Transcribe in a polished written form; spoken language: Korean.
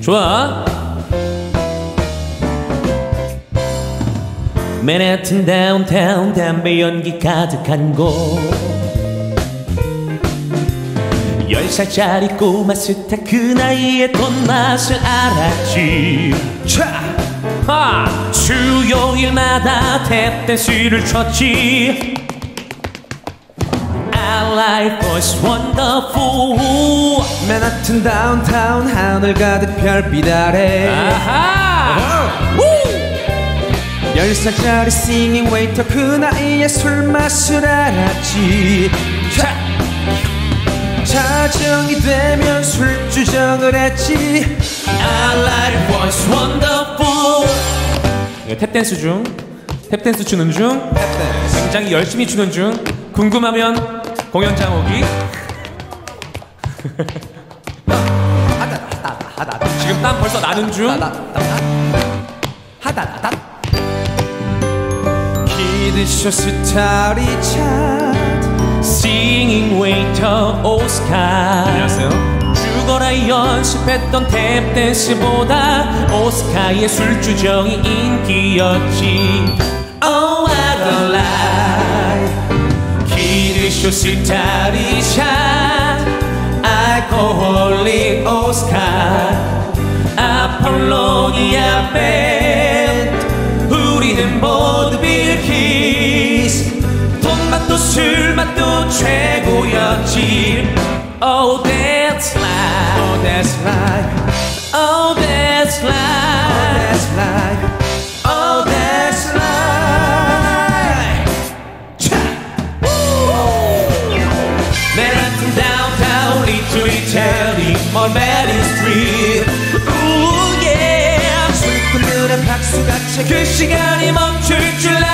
좋아. 맨해튼 다운타운 담배 연기 가득한 곳 10살짜리 꼬마 스타 그 나이에 돈맛을 알았지. 수요일마다 탭댄스를 췄지. Our life was wonderful. 맨하튼 다운타운 하늘 가득 별빛 아래 10살짜리 싱잉 웨이터 그 나이에 술 맛을 알았지. 자정이 되면 술주정을 했지. Our life was wonderful. 탭댄스 중, 탭댄스 추는 중, 굉장히 열심히 추는 중. 궁금하면 공연장 오기. 지금 땀 벌써 나는 중. 키드쇼 스타리 차트 Singing waiter 오스카. 안녕하세요. 죽어라 연습했던 탭댄스보다 오스카의 술주정이 인기였지. Oh what a life. 키드쇼 스타리 차트 알코올릭 오스카 아폴로니아 밴드 우리는 모두 빌키스. 돈맛도 술맛도 최고였지. Oh that's life. Oh that's life. Oh that's life. Oh that's life. Oh that's life. 맨하튼 downtown little Italy on Main Street. Ooh yeah. 술꾼들의 박수가 그 시간이 멈출 줄